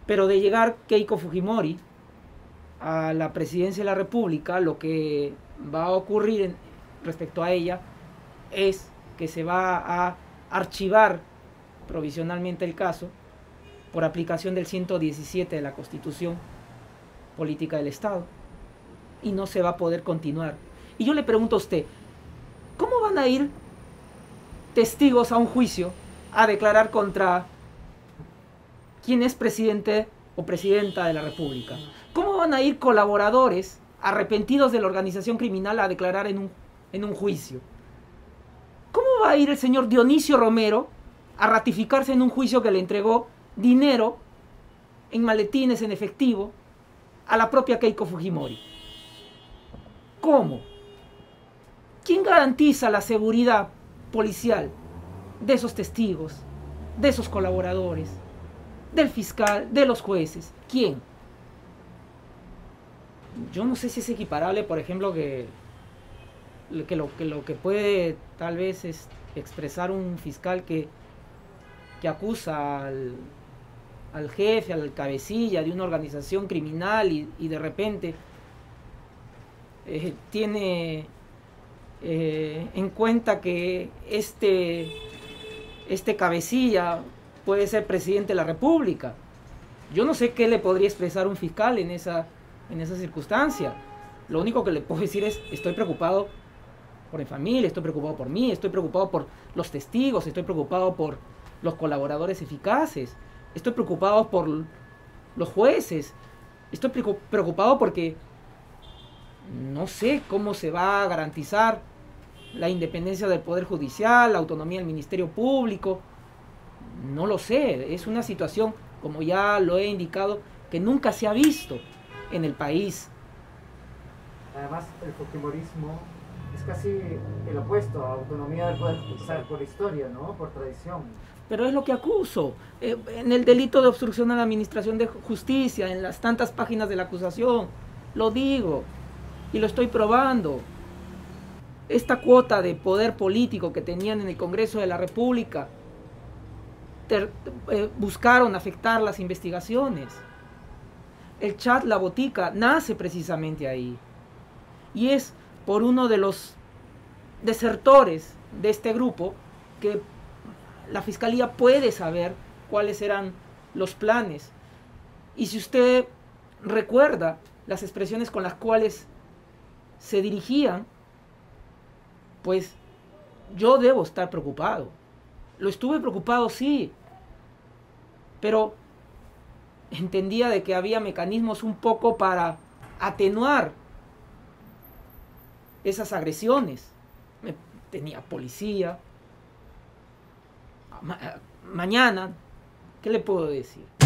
Pero de llegar Keiko Fujimori a la presidencia de la República, lo que va a ocurrir respecto a ella es que se va a archivar provisionalmente el caso por aplicación del 117 de la Constitución Política del Estado y no se va a poder continuar. Y yo le pregunto a usted, ¿cómo van a ir testigos a un juicio a declarar contra quien es presidente o presidenta de la República? ¿Cómo van a ir colaboradores arrepentidos de la organización criminal a declarar en un juicio? ¿Cómo va a ir el señor Dionisio Romero a ratificarse en un juicio que le entregó dinero en maletines, en efectivo, a la propia Keiko Fujimori? ¿Cómo? ¿Quién garantiza la seguridad policial de esos testigos, de esos colaboradores, del fiscal, de los jueces? ¿Quién? Yo no sé si es equiparable, por ejemplo, que lo que puede tal vez es expresar un fiscal que acusa al jefe, al cabecilla de una organización criminal y de repente tiene en cuenta que este cabecilla puede ser presidente de la República. Yo no sé qué le podría expresar un fiscal en esa circunstancia. Lo único que le puedo decir es: estoy preocupado por mi familia, estoy preocupado por mí, estoy preocupado por los testigos, estoy preocupado por los colaboradores eficaces, estoy preocupado por los jueces, estoy preocupado porque no sé cómo se va a garantizar la independencia del Poder Judicial, la autonomía del Ministerio Público. No lo sé, es una situación, como ya lo he indicado, que nunca se ha visto en el país. Además, el fujimorismo es casi el opuesto a autonomía del Poder Judicial por historia, ¿no? Por tradición. Pero es lo que acuso. En el delito de obstrucción a la administración de justicia, en las tantas páginas de la acusación, lo digo y lo estoy probando. Esta cuota de poder político que tenían en el Congreso de la República buscaron afectar las investigaciones. El chat La Botica nace precisamente ahí. Y es por uno de los desertores de este grupo que la Fiscalía puede saber cuáles eran los planes. Y si usted recuerda las expresiones con las cuales se dirigían, pues yo debo estar preocupado. Lo estuve preocupado, sí, pero entendía de que había mecanismos un poco para atenuar esas agresiones. Tenía policía. Mañana, ¿qué le puedo decir?